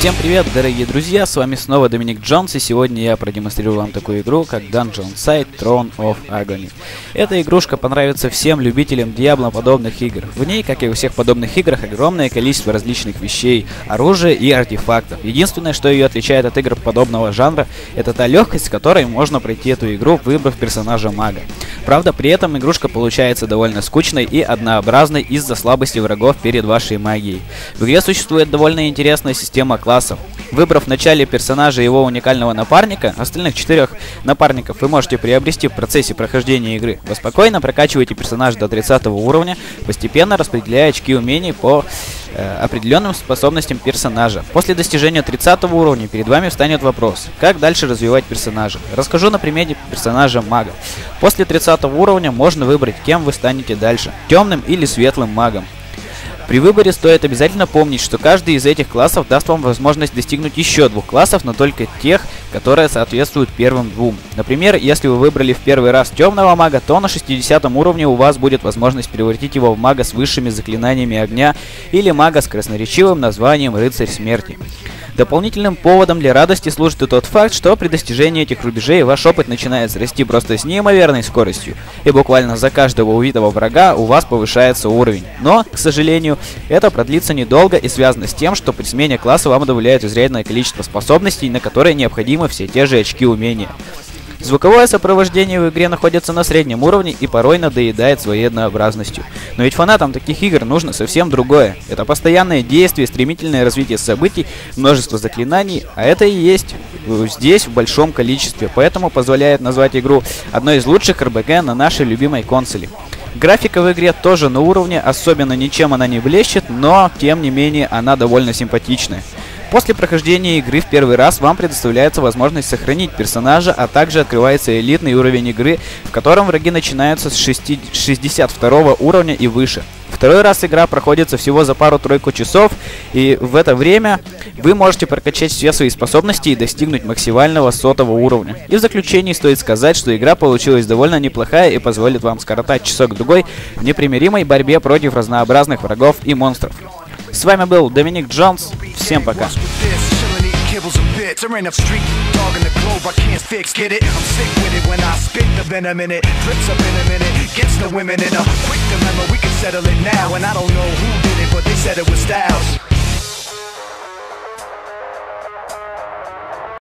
Всем привет, дорогие друзья, с вами снова Доминик Джонс, и сегодня я продемонстрирую вам такую игру, как Dungeon Site Throne of Agony. Эта игрушка понравится всем любителям Diablo-подобных игр. В ней, как и во всех подобных играх, огромное количество различных вещей, оружия и артефактов. Единственное, что ее отличает от игр подобного жанра, это та легкость, с которой можно пройти эту игру, выбрав персонажа мага. Правда, при этом игрушка получается довольно скучной и однообразной из-за слабости врагов перед вашей магией. В игре существует довольно интересная система классов. Выбрав в начале персонажа его уникального напарника, остальных 4 напарников вы можете приобрести в процессе прохождения игры. Вы спокойно прокачиваете персонажа до 30 уровня, постепенно распределяя очки умений по определенным способностям персонажа. После достижения 30 уровня перед вами встанет вопрос, как дальше развивать персонажа. Расскажу на примере персонажа мага. После 30 уровня можно выбрать, кем вы станете дальше, темным или светлым магом. При выборе стоит обязательно помнить, что каждый из этих классов даст вам возможность достигнуть еще 2 классов, но только тех, которые соответствуют первым 2. Например, если вы выбрали в первый раз темного мага, то на 60 уровне у вас будет возможность превратить его в мага с высшими заклинаниями огня или мага с красноречивым названием Рыцарь Смерти. Дополнительным поводом для радости служит и тот факт, что при достижении этих рубежей ваш опыт начинает расти просто с неимоверной скоростью, и буквально за каждого увидого врага у вас повышается уровень. Но, к сожалению, это продлится недолго и связано с тем, что при смене класса вам добавляют изрядное количество способностей, на которые необходимы все те же очки умения. Звуковое сопровождение в игре находится на среднем уровне и порой надоедает своей однообразностью. Но ведь фанатам таких игр нужно совсем другое. Это постоянное действие, стремительное развитие событий, множество заклинаний, а это и есть здесь в большом количестве, поэтому позволяет назвать игру одной из лучших РПГ на нашей любимой консоли. Графика в игре тоже на уровне, особенно ничем она не блещет, но тем не менее она довольно симпатичная. После прохождения игры в первый раз вам предоставляется возможность сохранить персонажа, а также открывается элитный уровень игры, в котором враги начинаются с 62 уровня и выше. Второй раз игра проходится всего за пару-тройку часов, и в это время вы можете прокачать все свои способности и достигнуть максимального 100 уровня. И в заключении стоит сказать, что игра получилась довольно неплохая и позволит вам скоротать часок-другой в непримиримой борьбе против разнообразных врагов и монстров. С вами был Доминик Джонс, всем пока. Tearing up street dog in the globe, I can't fix, get it? I'm sick with it when I spit the venom in it. Drips up in a minute, gets the women in a quick dilemma. We can settle it now, and I don't know who did it, but they said it was Styles.